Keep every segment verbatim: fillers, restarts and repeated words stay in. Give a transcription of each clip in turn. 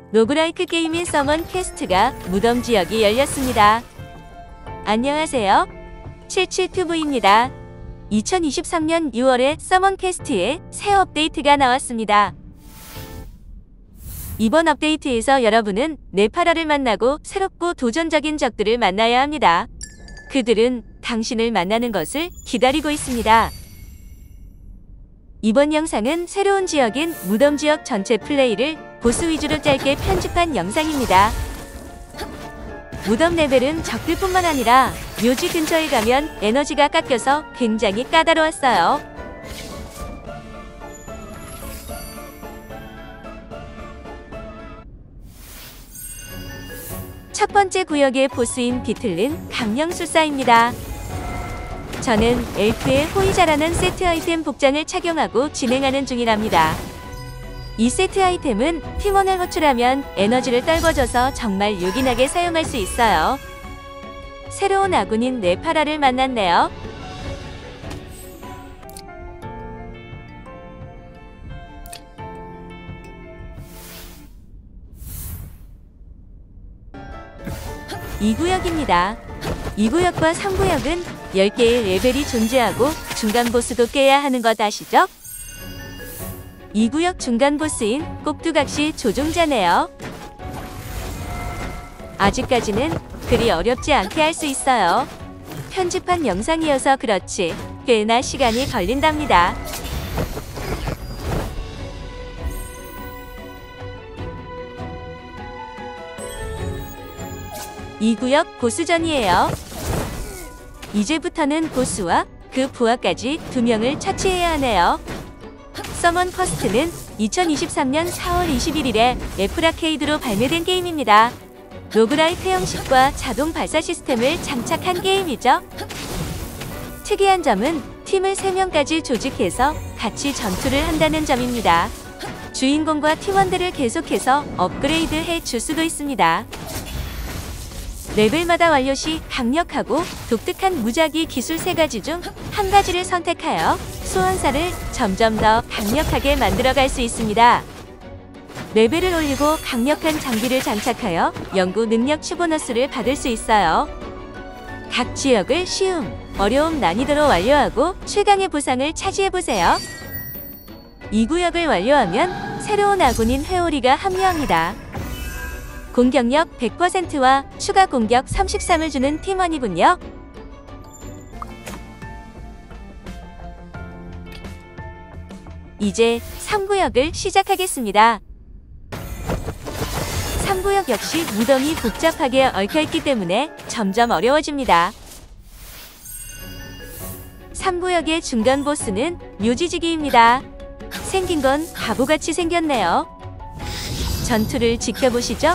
로그라이크 게임인 서먼 퀘스트가 무덤 지역이 열렸습니다. 안녕하세요. 칠칠튜브입니다. 이천이십삼년 유월에 서먼 퀘스트에 새 업데이트가 나왔습니다. 이번 업데이트에서 여러분은 네파라를 만나고 새롭고 도전적인 적들을 만나야 합니다. 그들은 당신을 만나는 것을 기다리고 있습니다. 이번 영상은 새로운 지역인 무덤 지역 전체 플레이를 보스 위주로 짧게 편집한 영상입니다. 무덤 레벨은 적들뿐만 아니라 묘지 근처에 가면 에너지가 깎여서 굉장히 까다로웠어요. 첫 번째 구역의 보스인 비틀린 강령술사입니다. 저는 엘프의 호위자라는 세트 아이템 복장을 착용하고 진행하는 중이랍니다. 이 세트 아이템은 팀원을 호출하면 에너지를 떨궈줘서 정말 요긴하게 사용할 수 있어요. 새로운 아군인 네파라를 만났네요. 이 구역입니다. 이 구역과 삼 구역은 열 개의 레벨이 존재하고 중간 보스도 깨야 하는 것 아시죠? 이 구역 중간 보스인 꼭두각시 조종자네요. 아직까지는 그리 어렵지 않게 할 수 있어요. 편집한 영상이어서 그렇지 꽤나 시간이 걸린답니다. 이 구역 보스전이에요. 이제부터는 보스와 그 부하까지 두 명을 처치해야 하네요. 서먼 퀘스트는 이천이십삼년 사월 이십일일에 애플아케이드로 발매된 게임입니다. 로그라이크 형식과 자동 발사 시스템을 장착한 게임이죠. 특이한 점은 팀을 세 명까지 조직해서 같이 전투를 한다는 점입니다. 주인공과 팀원들을 계속해서 업그레이드 해 줄 수도 있습니다. 레벨마다 완료 시 강력하고 독특한 무작위 기술 세 가지 중 한 가지를 선택하여 소환사를 점점 더 강력하게 만들어갈 수 있습니다. 레벨을 올리고 강력한 장비를 장착하여 연구 능력치 보너스를 받을 수 있어요. 각 지역을 쉬움, 어려움 난이도로 완료하고 최강의 보상을 차지해보세요. 이 구역을 완료하면 새로운 아군인 회오리가 합류합니다. 공격력 백 퍼센트와 추가 공격 삼십삼을 주는 팀원이군요. 이제 삼 구역을 시작하겠습니다. 삼 구역 역시 무덤이 복잡하게 얽혀있기 때문에 점점 어려워집니다. 삼 구역의 중간 보스는 묘지지기입니다. 생긴 건 바보같이 생겼네요. 전투를 지켜보시죠.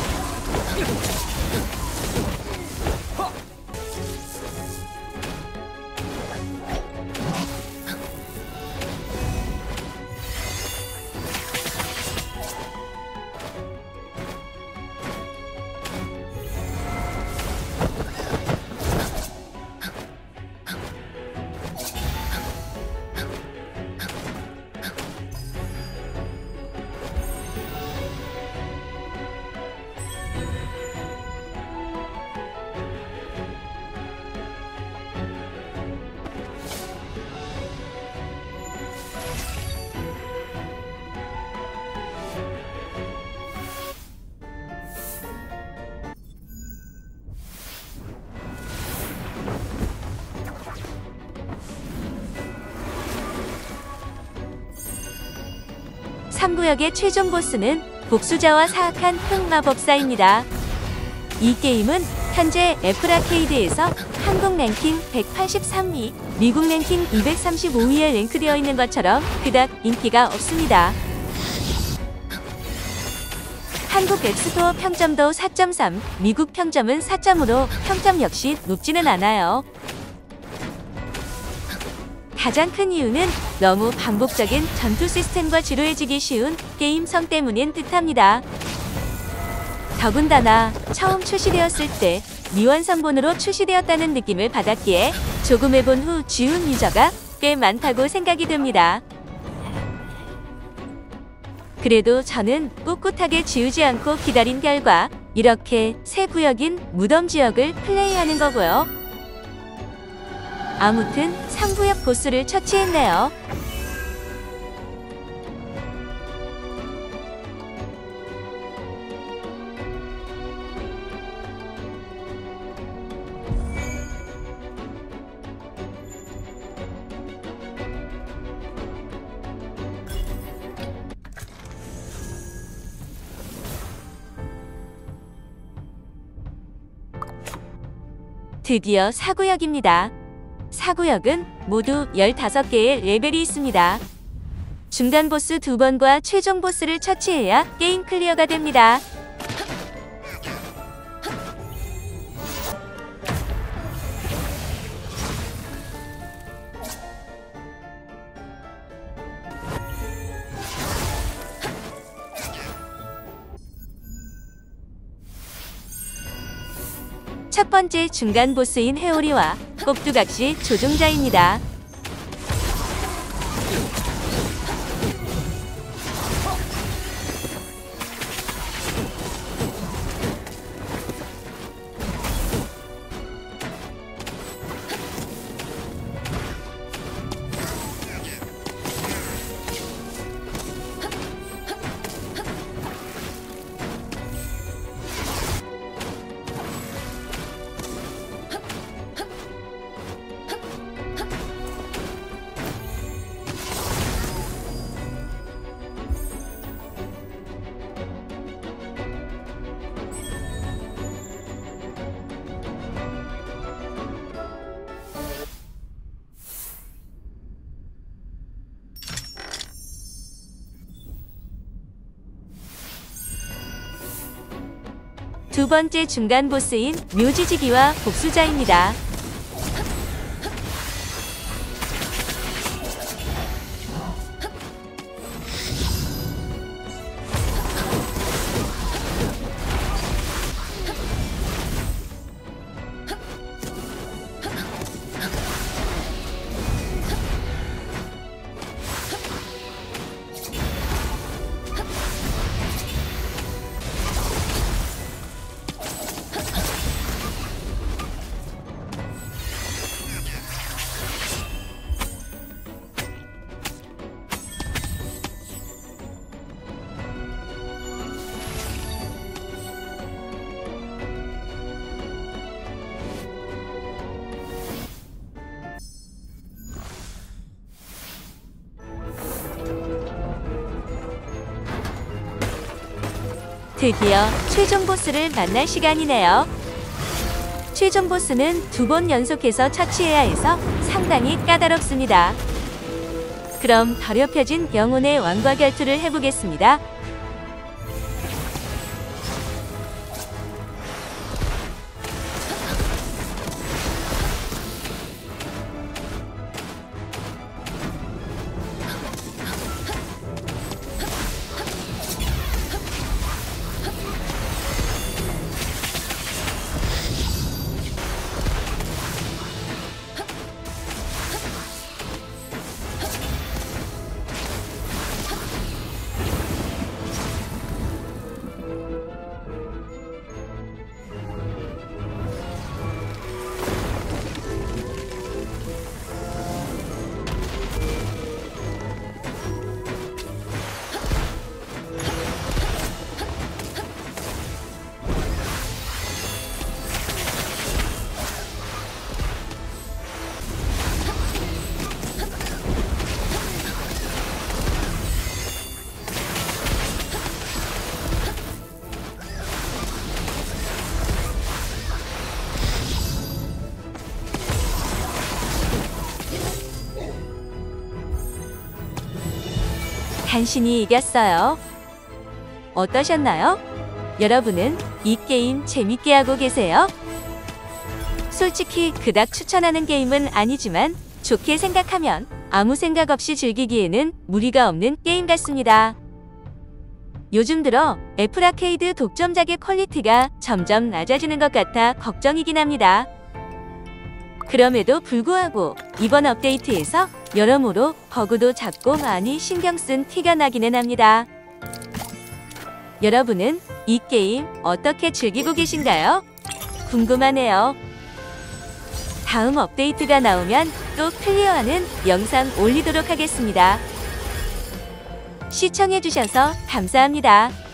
삼 구역의 최종 보스는 복수자와 사악한 흑마법사입니다. 이 게임은 현재 애플아케이드에서 한국 랭킹 백팔십삼 위, 미국 랭킹 이백삼십오 위에 랭크되어 있는 것처럼 그닥 인기가 없습니다. 한국 앱스토어 평점도 사 점 삼, 미국 평점은 사 점오로 평점 역시 높지는 않아요. 가장 큰 이유는 너무 반복적인 전투 시스템과 지루해지기 쉬운 게임성 때문인 듯합니다. 더군다나 처음 출시되었을 때 미완성본으로 출시되었다는 느낌을 받았기에 조금 해본 후 지운 유저가 꽤 많다고 생각이 듭니다. 그래도 저는 꿋꿋하게 지우지 않고 기다린 결과 이렇게 새 구역인 무덤 지역을 플레이하는 거고요. 아무튼 상구역 보스를 처치했네요. 드디어 사 구역입니다. 사 구역은 모두 열다섯 개의 레벨이 있습니다. 중간 보스 두 번과 최종 보스를 처치해야 게임 클리어가 됩니다. 첫 번째 중간 보스인 회오리와 꼭두각시 조종자입니다. 두 번째 중간 보스인 묘지지기와 복수자입니다. 드디어 최종 보스를 만날 시간이네요. 최종 보스는 두 번 연속해서 처치해야 해서 상당히 까다롭습니다. 그럼 더럽혀진 영혼의 왕과 결투를 해보겠습니다. 간신히 이겼어요. 어떠셨나요? 여러분은 이 게임 재밌게 하고 계세요? 솔직히 그닥 추천하는 게임은 아니지만 좋게 생각하면 아무 생각 없이 즐기기에는 무리가 없는 게임 같습니다. 요즘 들어 애플 아케이드 독점작의 퀄리티가 점점 낮아지는 것 같아 걱정이긴 합니다. 그럼에도 불구하고 이번 업데이트에서 여러모로 버그도 작고 많이 신경 쓴 티가 나기는 합니다. 여러분은 이 게임 어떻게 즐기고 계신가요? 궁금하네요. 다음 업데이트가 나오면 또 클리어하는 영상 올리도록 하겠습니다. 시청해주셔서 감사합니다.